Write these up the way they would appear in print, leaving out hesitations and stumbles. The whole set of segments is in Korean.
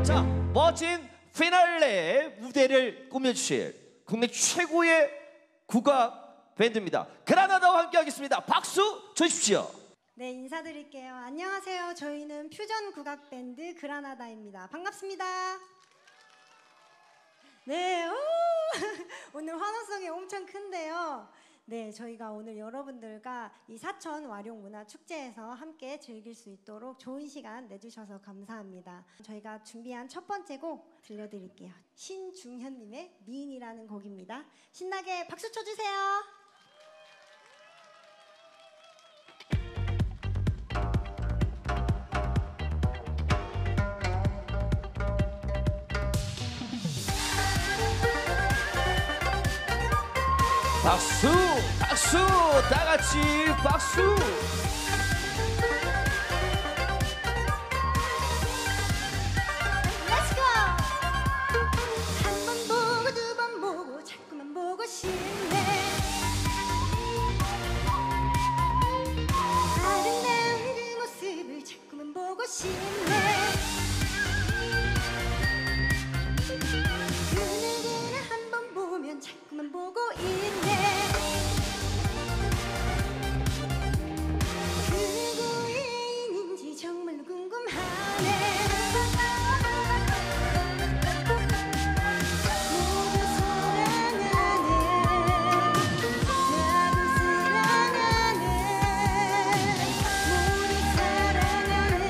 자, 멋진 피날레 무대를 꾸며주실 국내 최고의 국악 밴드입니다. 그라나다와 함께하겠습니다. 박수 주십시오. 네, 인사드릴게요. 안녕하세요. 저희는 퓨전 국악 밴드 그라나다입니다. 반갑습니다. 네, 오늘 환호성이 엄청 큰데요. 네, 저희가 오늘 여러분들과 이 사천 와룡문화축제에서 함께 즐길 수 있도록 좋은 시간 내주셔서 감사합니다. 저희가 준비한 첫 번째 곡 들려드릴게요. 신중현님의 미인이라는 곡입니다. 신나게 박수 쳐주세요. 박수, 박수, 다 같이 박수. Let's go. 한 번 보고 두 번 보고 자꾸만 보고 싶네. 아름다운 그 모습을 자꾸만 보고 싶네. 그 누구나 한 번 보면 자꾸만 보고 있네. 그 누구의 애인인지 정말로 궁금하네. 모두 사랑하네. 나도 사랑하네. 모두 사랑하네.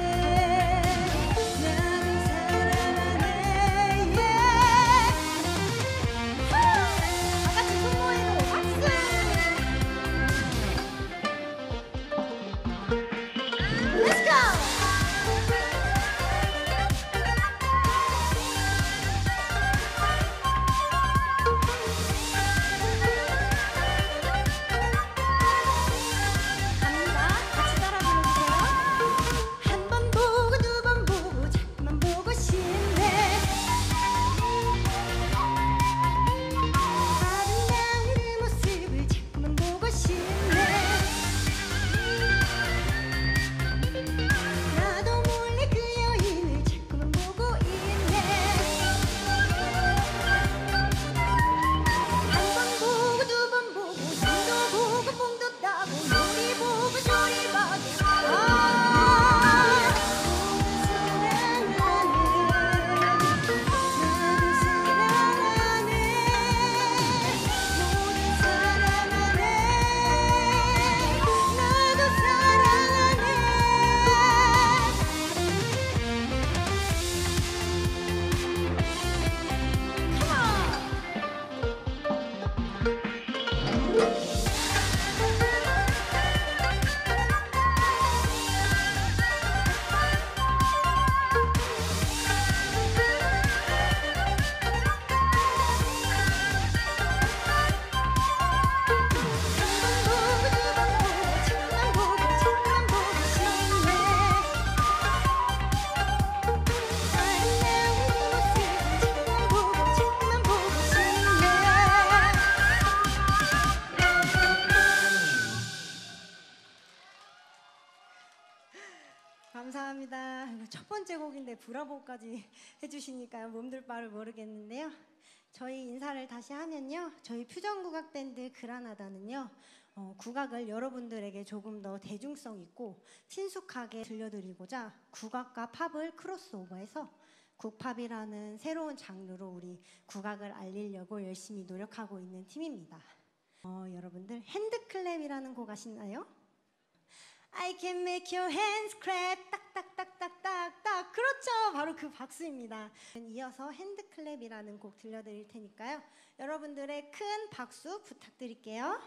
나도 사랑하네. 다 같이 손 모이고 박수. Let's go. 갑니다. 같이 따라 불러주세요. 한 번 보고 두 번 보고 자꾸만 보고 싶네. 아름다운 그 모습을 자꾸만 보고 싶네. 나도 몰래 그 여인을 자꾸만 보고 있네. 한 번 보고 두 번 보고 눈도 보고 뽕도 따고 요리 보고 조리 봐도 사랑하네. 나도 사랑하네. 모두 사랑하네. 나도 사랑하네. 감사합니다. 이거 첫 번째 곡인데 브라보까지 해주시니까요. 몸둘 바를 모르겠는데요. 저희 인사를 다시 하면요. 저희 퓨전국악 밴드 그라나다는요. 국악을 여러분들에게 조금 더 대중성 있고 친숙하게 들려드리고자 국악과 팝을 크로스오버해서 국팝이라는 새로운 장르로 우리 국악을 알리려고 열심히 노력하고 있는 팀입니다. 여러분들 핸드클랩이라는 곡 아시나요? I can make your hands clap 딱딱딱딱딱딱. 그렇죠, 바로 그 박수입니다. 이어서 핸드클랩이라는 곡 들려드릴 테니까요. 여러분들의 큰 박수 부탁드릴게요.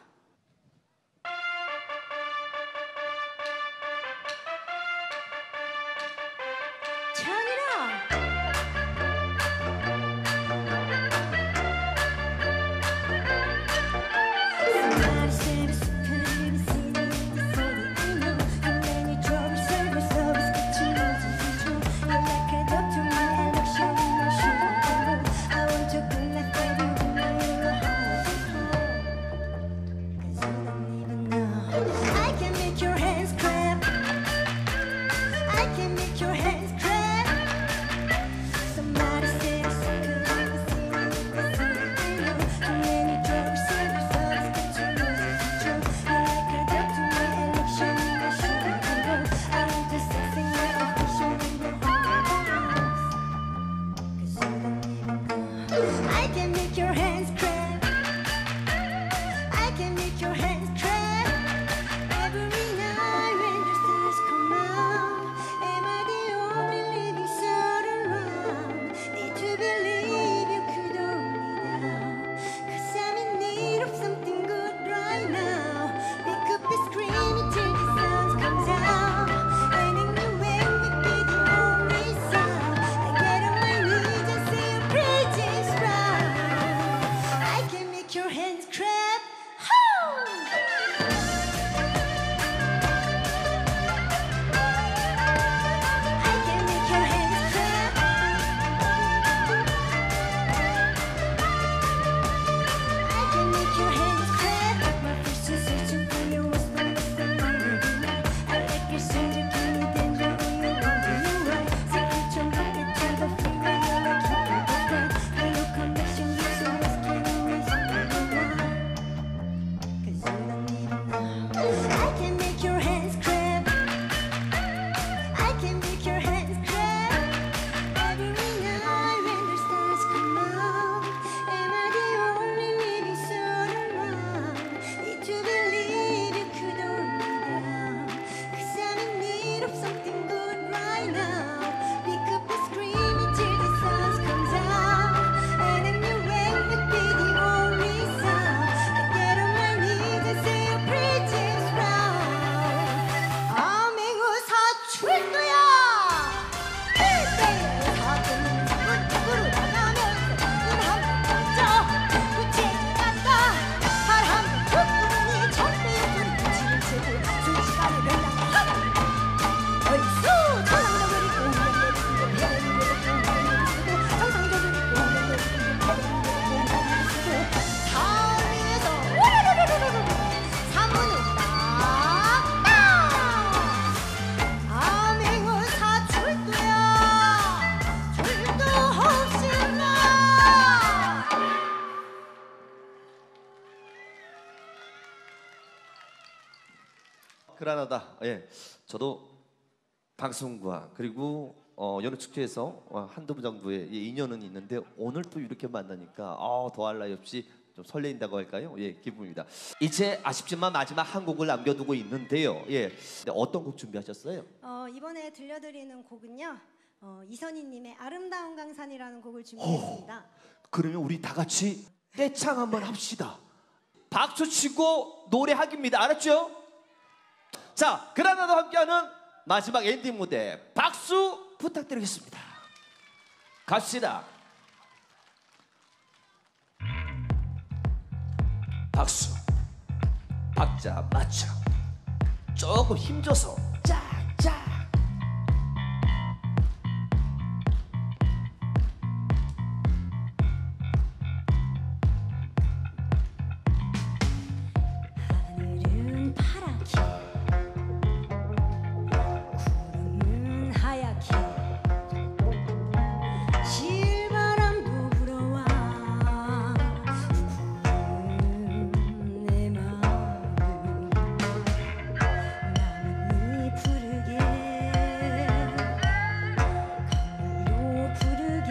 찬이라. 그라나다. 예, 저도 방송과 그리고 여느 축제에서 한두 번 정도의 인연은 있는데 오늘 또 이렇게 만나니까 더할 나위 없이 좀 설레인다고 할까요? 예, 기분입니다. 이제 아쉽지만 마지막 한 곡을 남겨두고 있는데요. 예, 근데 어떤 곡 준비하셨어요? 이번에 들려드리는 곡은요. 이선희님의 아름다운 강산이라는 곡을 준비했습니다. 그러면 우리 다 같이 떼창 한번 합시다. 박수 치고 노래하기입니다. 알았죠? 자, 그라나다와 함께하는 마지막 엔딩 무대 박수 부탁드리겠습니다. 갑시다. 박수, 박자 맞춰 조금 힘줘서 짝짝. 하늘은 파랗게 구름은 하얗게 실바람도 불어와 내 마음은 나뭇잎 푸르게 강물로 푸르게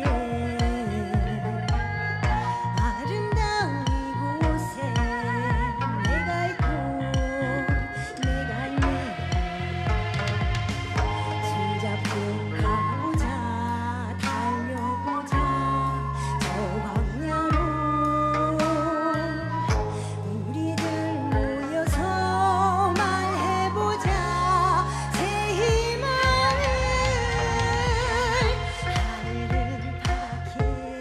아름다운 이곳에 내가 있고 내가 있네 손잡고 가보자 달려보자 저 광야로 우리들 모여서 말해보자 새 희망을 하늘은 파랗게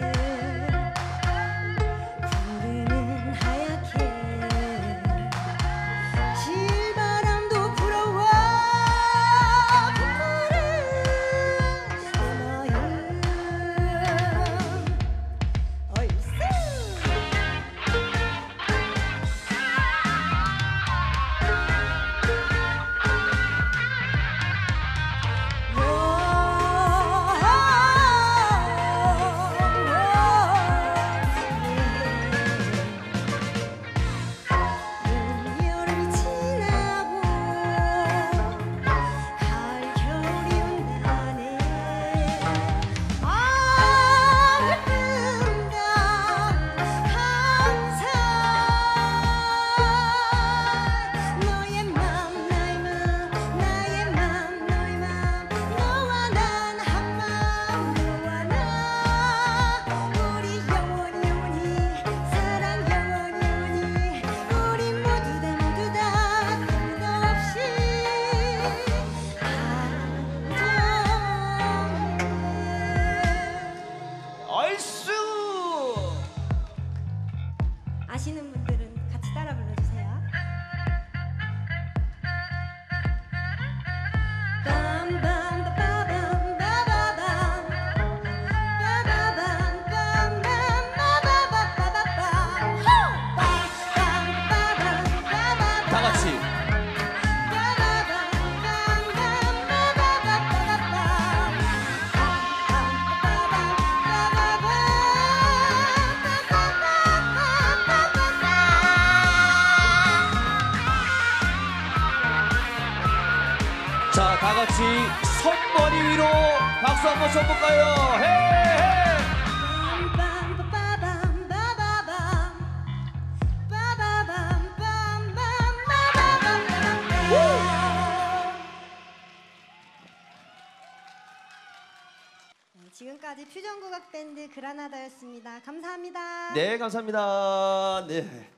구름은 하얗게 실바람도 불어와 푸푸른 내 마음 얼쑤 여름이 지나고 가을 겨울이 온다네 아름다운 항상 너의 맘 나의 맘 나의 맘 너의 맘 너와 난 한맘 너와 나 우리 영원히 영원히 사랑 영원히 영원히 우리 모두 다 꿈도 없이 얼쑤. 아시는 분들은 같이 따라 불러주세요. 다 같이. 자, 다 같이 손머리 위로 박수 한번 쳐볼까요? 헤헤. 지금까지 퓨전국악 밴드 그라나다였습니다. 감사합니다. 네, 감사합니다. 네.